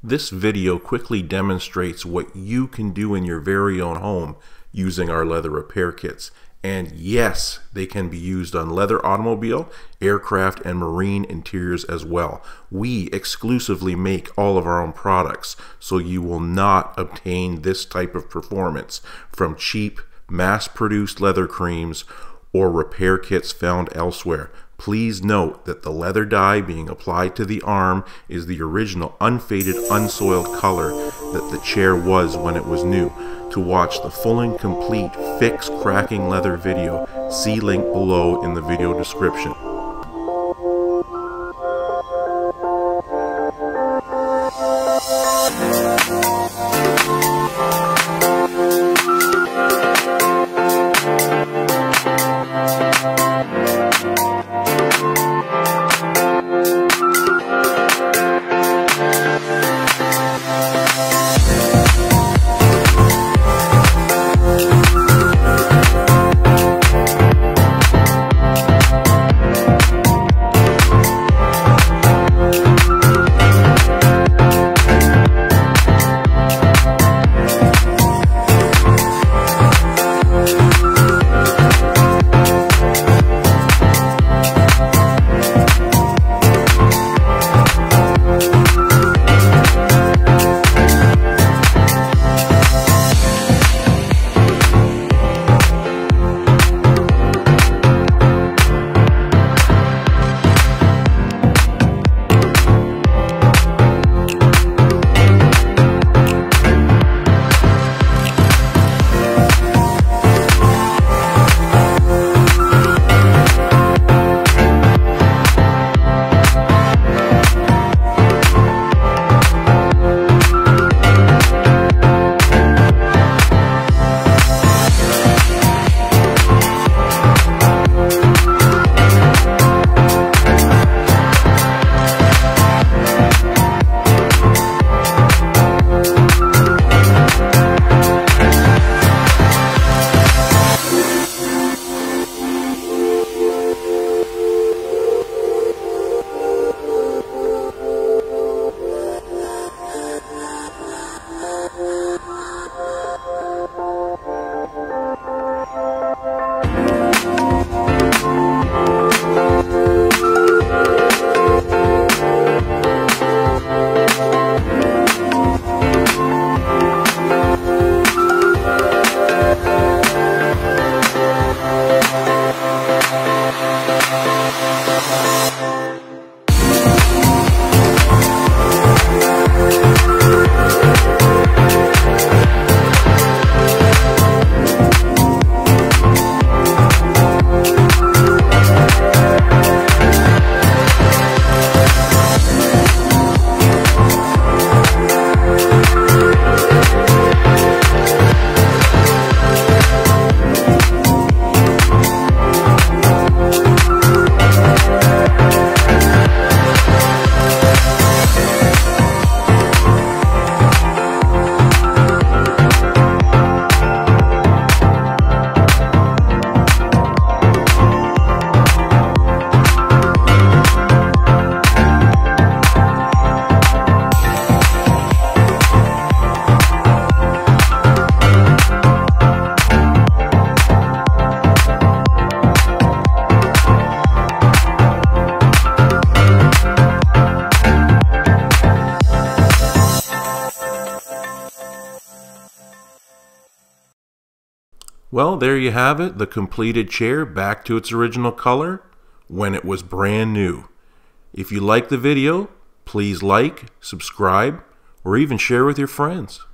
This video quickly demonstrates what you can do in your very own home using our leather repair kits. And yes, they can be used on leather automobile, aircraft, and marine interiors as well. We exclusively make all of our own products, so you will not obtain this type of performance from cheap, mass-produced leather creams or repair kits found elsewhere. Please note that the leather dye being applied to the arm is the original unfaded, unsoiled color that the chair was when it was new. To watch the full and complete fix cracking leather video, see link below in the video description. Well, there you have it, the completed chair back to its original color when it was brand new. If you like the video, please like, subscribe, or even share with your friends.